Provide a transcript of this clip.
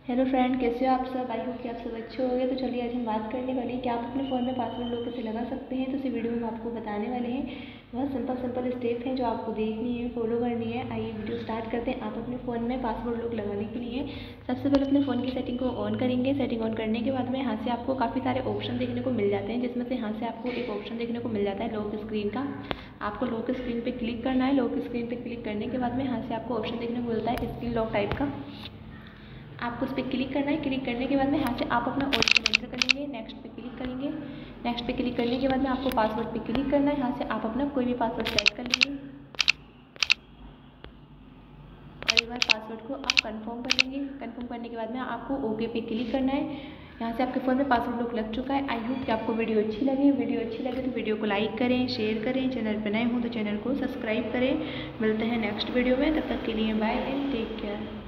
Hello friend, कैसे हो आप सब। आई होप कि आप सब अच्छे होंगे। तो चलिए आज हम बात करने वाले हैं कि आप अपने फ़ोन में पासवर्ड लॉक कैसे लगा सकते हैं। तो इस वीडियो में आपको बताने वाले हैं। बहुत सिंपल स्टेप हैं जो आपको देखनी है, फॉलो करनी है। आइए वीडियो स्टार्ट करते हैं। आप अपने फ़ोन में पासवर्ड लॉक लगाने के लिए सबसे पहले अपने फ़ोन की सेटिंग को ऑन करेंगे। सेटिंग ऑन करने के बाद में यहाँ से आपको काफ़ी सारे ऑप्शन देखने को मिल जाते हैं, जिसमें से यहाँ से आपको एक ऑप्शन देखने को मिल जाता है लॉक स्क्रीन का। आपको लॉक स्क्रीन पे क्लिक करना है। लॉक स्क्रीन पे क्लिक करने के बाद में यहाँ से आपको ऑप्शन देखने को मिलता है स्क्रीन लॉक टाइप का। आपको उस पर क्लिक करना है। क्लिक करने के बाद में यहाँ से आप अपना ओटीपी एंटर करेंगे। नेक्स्ट पे क्लिक करेंगे। नेक्स्ट पे क्लिक करने के बाद में आपको पासवर्ड पे क्लिक करना है। यहाँ से आप अपना कोई भी पासवर्ड सेट कर लेंगे और एक बार पासवर्ड को आप कंफर्म कर लेंगे। कंफर्म करने के बाद में आपको ओके पे क्लिक करना है। यहाँ से आपके फ़ोन में पासवर्ड लॉक लग चुका है। आई होप कि आपको वीडियो अच्छी लगे। वीडियो अच्छी लगे तो वीडियो को लाइक करें, शेयर करें। चैनल पर नए हों तो चैनल को सब्सक्राइब करें। मिलते हैं नेक्स्ट वीडियो में। तब तक के लिए बाय एंड टेक केयर।